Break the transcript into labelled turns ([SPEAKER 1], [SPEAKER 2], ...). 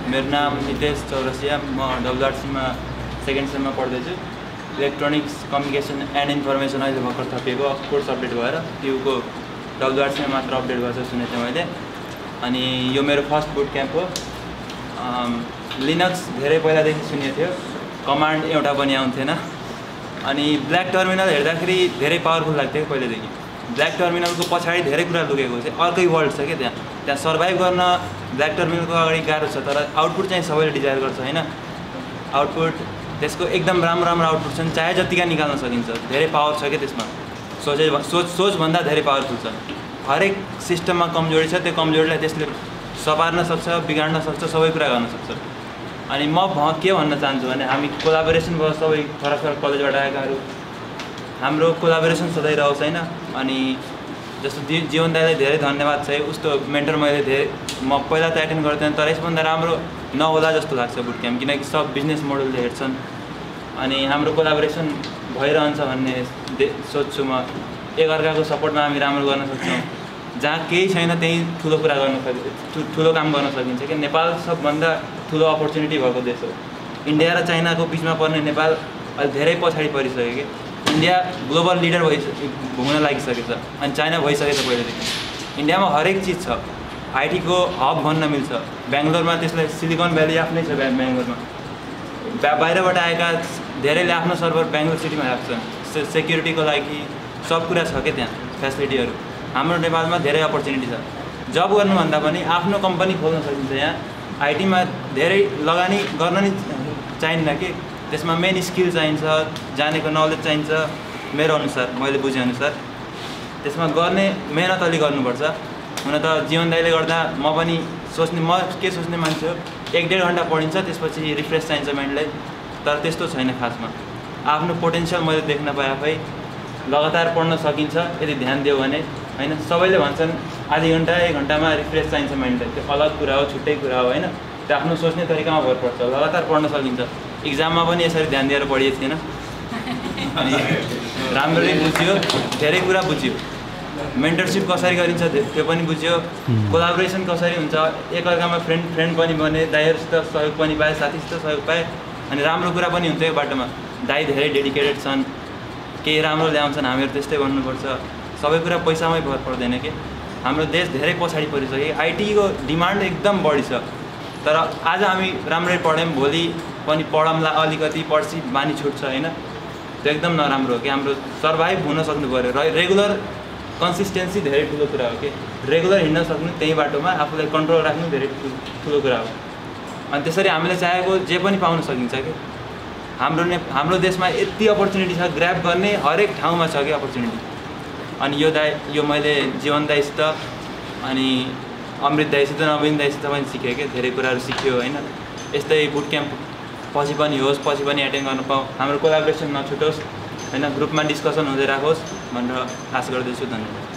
[SPEAKER 1] मेरो नाम नितेश चौरसिया, म WRC-मा सेकेन्ड सेममा पढ्दैछु। इलेक्ट्रोनिक्स कम्युनिकेसन एन्ड इन्फर्मेसन अहिले भर्खर थपिएको कोर्स अपडेट भएर TUको WRC-मा मात्र अपडेट गर्छ सुनेको थिएँ मैले। अनि यो मेरो फर्स्ट बुट क्याम्प हो। लिनक्स धेरै पहिलादेखि सुनेको थियो, कमान्ड एउटा पनि आउँथेन। अनि ब्ल्याक टर्मिनल हेर्दाखेरि धेरै पावरफुल लाग्थ्यो पहिलेदेखि। ब्ल्याक टर्मिनलको पछाडि धेरै कुरा लुकेको छ, अर्कै वर्ल्ड छ क्या त्यहाँ सर्भाइभ गर्न ब्ल्याक टर्मिनलको अगाडि गाह्रो छ, तर आउटपुट चाहिँ सबैले डिजायर गर्छ होइन। आउटपुट त्यसको एकदम राम्रो आउटपुट छन्, चाहे जतिका निकाल्न सकिन्छ, धेरै पावर छ क्या त्यसमा। सोचभन्दा धेरै पावरफुल छ। हरेक सिस्टममा कमजोरी छ, त्यो कमजोरीलाई त्यसले सपार्न सक्छ, बिगाड्न सक्छ, सबै कुरा गर्न सक्छ। अनि म के भन्न चाहन्छु भने हामी कोलाबोरेसन भयो, सबै फरक कलेजबाट आएकाहरू हाम्रो कोलाबोरेसन सधैँ रहोस् होइन। अनि जस्तो जीवन दाइलाई धेरै धन्यवाद छ, उस्तो मेन्टर मैले म पहिला त एटेन्ड गर्दैन, तर यसभन्दा राम्रो नहोला जस्तो लाग्छ बुट क्याम्प, किनकि सब बिजनेस मोडलले हेर्छन्। अनि हाम्रो कोलाबोरेसन भइरहन्छ भन्ने सोच्छु म। एकअर्काको सपोर्टमा हामी राम्रो गर्न सक्छौँ। जहाँ केही छैन त्यहीँ ठुलो कुरा गर्न सकिन्छ, ठुलो काम गर्न सकिन्छ कि। नेपाल सबभन्दा ठुलो अपर्च्युनिटी भएको देश हो। इन्डिया र चाइनाको बिचमा पर्ने नेपाल अहिले धेरै पछाडि परिसक्यो कि। इन्डिया ग्लोबल लिडर हुन लागिसकेको छ, अनि चाइना भइसकेको छ पहिलेदेखि। इन्डियामा हरेक चिज छ, आइटीको हब भन्न मिल्छ। बेङ्गलोरमा त्यसलाई सिलिकन भ्याली आफ्नै छ। बेङ्गलोरमा बाहिरबाट आएका धेरैले आफ्नो सर्भर बेङ्गलोर सिटीमा राख्छन्, सेक्युरिटीको लागि सब कुरा छ क्या त्यहाँ, फेसिलिटीहरू। हाम्रो नेपालमा धेरै अपर्च्युनिटी छ। जब गर्नुभन्दा पनि आफ्नो कम्पनी खोल्न सकिन्छ। यहाँ आइटीमा धेरै लगानी गर्न नि चाहिन्न कि, त्यसमा मेन स्किल चाहिन्छ, जानेको नलेज चाहिन्छ। मेरो अनुसार, मैले बुझेअनुसार त्यसमा गर्ने मेहनत अलि गर्नुपर्छ। हुन त जीवन दाइले गर्दा म पनि म के सोच्ने मान्छे हो, 1-1.5 घन्टा पढिन्छ, त्यसपछि रिफ्रेस चाहिन्छ माइन्डलाई। तर त्यस्तो छैन खासमा। आफ्नो पोटेन्सियल मैले देख्न पाएँ आफै। लगातार पढ्न सकिन्छ यदि ध्यान दियो भने होइन। सबैले भन्छन् आधी घन्टा 1 घन्टामा रिफ्रेस चाहिन्छ माइन्डलाई, त्यो अलग कुरा हो, छुट्टै कुरा हो होइन। त्यो आफ्नो सोच्ने तरिकामा भर पर्छ। लगातार पढ्न सकिन्छ। इक्जाममा पनि यसरी ध्यान दिएर पढिएको थिएन, अनि राम्ररी बुझ्यो, धेरै कुरा बुझ्यो। मेन्टरसिप कसरी गरिन्छ त्यो पनि बुझ्यो। कोलाबोरेसन कसरी हुन्छ, एकअर्कामा फ्रेन्ड पनि बने, दाइहरूसित सहयोग पनि पाएँ, साथीसित सहयोग पाएँ। अनि राम्रो कुरा पनि हुन्छ यो बाटोमा। दाइ धेरै डेडिकेटेड छन्, केही राम्रो ल्याउँछन्, हामीहरू त्यस्तै भन्नुपर्छ। सबै कुरा पैसामै भर पर्दैन कि। हाम्रो देश धेरै पछाडि परिसक्यो। आइटीको डिमान्ड एकदम बढी छ, तर आज हामी राम्ररी पढ्यौँ, भोलि पनि पढौँला, अलिकति पर्सि बानी छुट्छ होइन। त्यो एकदम नराम्रो हो कि। हाम्रो सर्भाइभ हुन सक्नु पऱ्यो। रेगुलर कन्सिस्टेन्सी धेरै ठुलो कुरा हो कि। रेगुलर हिँड्न सक्नु, त्यही बाटोमा आफूलाई कन्ट्रोल राख्नु धेरै ठुलो कुरा हो। अनि त्यसरी हामीले चाहेको जे पनि पाउन सकिन्छ कि। हाम्रो देशमा यति अपर्च्युनिटी छ, ग्र्याब गर्ने हरेक ठाउँमा छ कि अपर्च्युनिटी। अनि यो मैले जीवन दाइसित अनि अमृत दाइसित, नवीन दाइसित पनि सिकेँ कि। धेरै कुराहरू सिक्यो होइन। यस्तै बुट क्याम्प पछि पनि होस्, पछि पनि एटेन्ड गर्न पाऊँ, हाम्रो कोलाबोरेसन नछुटोस् होइन, ग्रुपमा डिस्कसन हुँदै राखोस् भनेर आशा गर्दैछु। धन्यवाद।